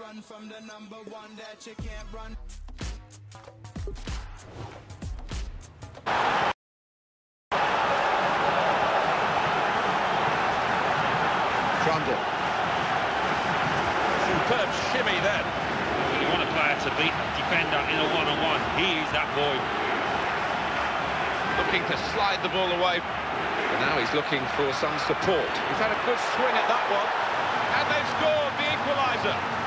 run from the number one that you can't run. Trundle. Superb shimmy then. When you want a player to beat a defender in a one-on-one, he is that boy. Looking to slide the ball away. But now he's looking for some support. He's had a good swing at that one. And they've scored the equaliser.